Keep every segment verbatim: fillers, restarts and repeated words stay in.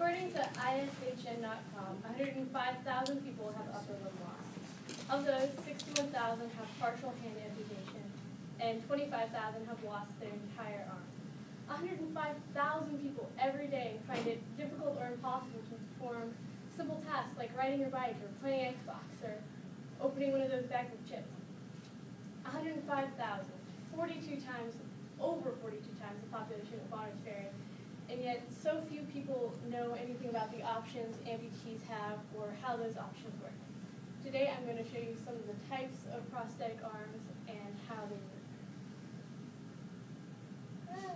According to I S H N dot com, one hundred five thousand people have upper limb loss. Of those, sixty-one thousand have partial hand amputation, and twenty-five thousand have lost their entire arm. one hundred five thousand people every day find it difficult or impossible to perform simple tasks like riding your bike or playing Xbox or opening one of those bags of chips. one hundred five thousand, forty-two times, over forty-two times the population of Bonners Ferry. And yet, so few people know anything about the options amputees have or how those options work. Today, I'm going to show you some of the types of prosthetic arms and how they work. Ah.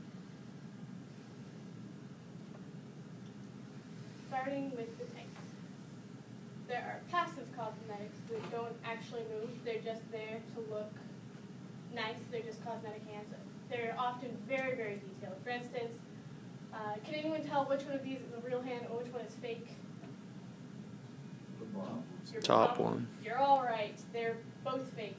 Starting with the types. There are passive cosmetics that don't actually move. They're just there to look nice. They're just cosmetic hands. They're often very, very detailed. For instance, Uh, can anyone tell which one of these is a real hand or which one is fake? The bottom. You're Top probably, one. You're all right. They're both fake.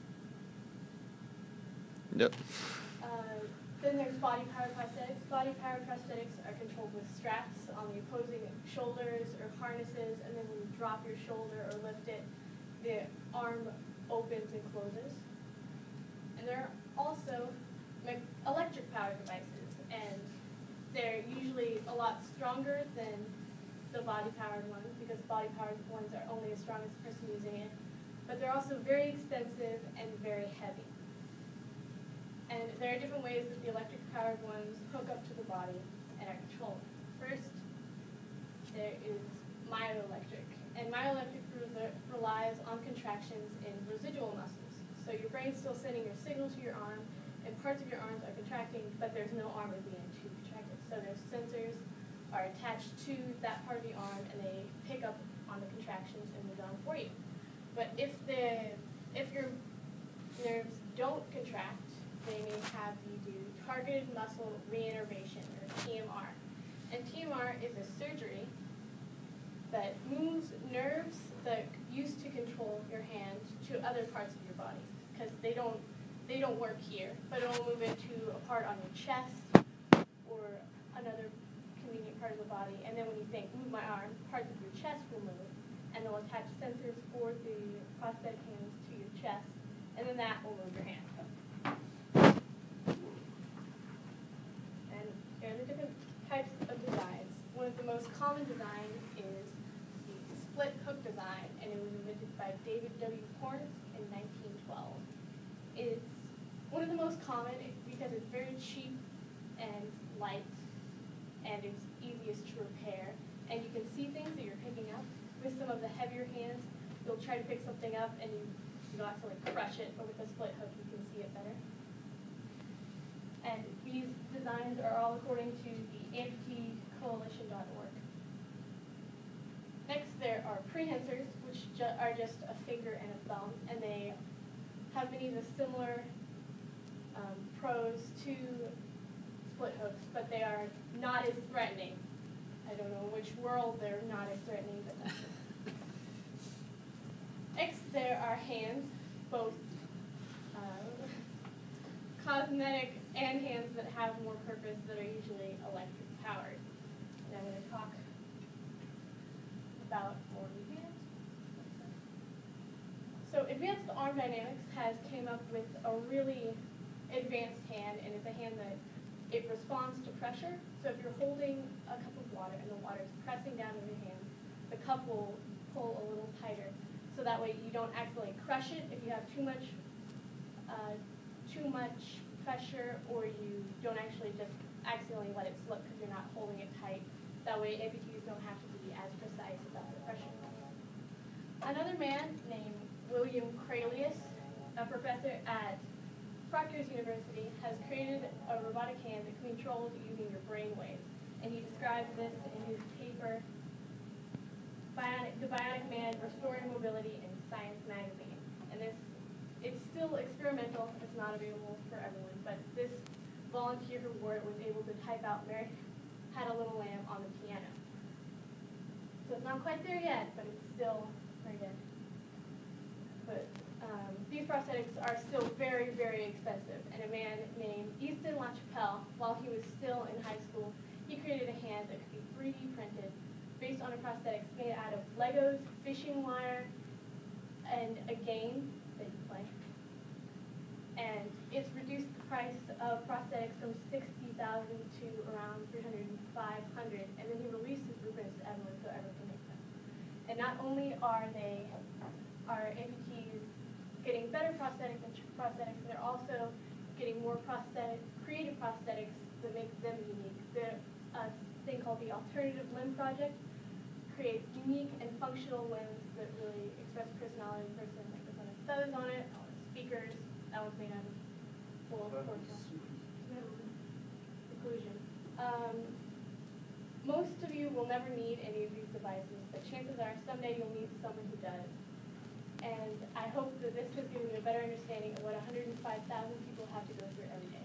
Yep. Uh, then there's body-powered prosthetics. Body-powered prosthetics are controlled with straps on the opposing shoulders or harnesses, and then when you drop your shoulder or lift it, the arm opens and closes. And there are also electric-powered devices, and they're usually a lot stronger than the body-powered ones because body-powered ones are only as strong as the person using it. But they're also very expensive and very heavy. And there are different ways that the electric-powered ones hook up to the body and are controlled. First, there is myoelectric. And myoelectric re relies on contractions in residual muscles. So your brain's still sending your signal to your arm, and parts of your arms are contracting, but there's no arm at the end to contract it. So their sensors are attached to that part of the arm, and they pick up on the contractions and move on for you. But if the if your nerves don't contract, they may have you do targeted muscle reinnervation, or T M R. And T M R is a surgery that moves nerves that used to control your hand to other parts of your body, because they don't they don't work here, but it'll move it to a part on your chest or another convenient part of the body. And then when you think, move my arm, parts of your chest will move, and they'll attach sensors for the prosthetic hands to your chest, and then that will move your hand. And here are the different types of designs. One of the most common designs is the split hook design, and it was invented by David W. Corns in nineteen twelve. It's one of the most common because it's very cheap and light, and it's easiest to repair. And you can see things that you're picking up. With some of the heavier hands, you'll try to pick something up and you, you don't have to like crush it, but with the split hook you can see it better. And these designs are all according to the amputee coalition dot org. Next, there are prehensors, which ju are just a finger and a thumb, and they have many of the similar um, pros to split hooks, but they are not as threatening. I don't know which world they're not as threatening, but that's it. Next, there are hands, both uh, cosmetic and hands that have more purpose that are usually electric powered. And I'm going to talk about more of these hands. So Advanced Arm Dynamics has came up with a really advanced hand, and it's a hand that it responds to pressure. So if you're holding a cup of water and the water is pressing down in your hand, the cup will pull a little tighter. So that way you don't accidentally crush it if you have too much, uh, too much pressure, or you don't actually just accidentally let it slip because you're not holding it tight. That way amputees don't have to be as precise about the pressure. Another man named William Cralius, a professor at Rutgers University, has created a robotic hand that can be controlled using your brain waves. And he describes this in his paper, Bionic, The Bionic Man, Restoring Mobility in Science Magazine. And this, it's still experimental, it's not available for everyone, but this volunteer who wore it was able to type out Mary Had a Little Lamb on the piano. So it's not quite there yet, but it's still very good. But um, these prosthetics are still very, very expensive. And a man named Easton LaChapelle, while he was still in high school, he created created a hand that could be three D printed based on a prosthetic made out of Legos, fishing wire, and a game that you play. And it's reduced the price of prosthetics from sixty thousand dollars to around three hundred and five hundred dollars, and then he released his blueprints to everyone so everyone can make them. And not only are they, are amputees getting better prosthetic than prosthetics, they're also getting more prosthetic, creative prosthetics that make them unique. The uh, thing called the Alternative Limb Project creates unique and functional limbs that really express personality of the person. Like this one has feathers on it, all has speakers, that one's made out of full inclusion. Um, most of you will never need any of these devices, but chances are someday you'll meet someone who does. And I hope that this has given you a better understanding of what one hundred five thousand people have to go through every day.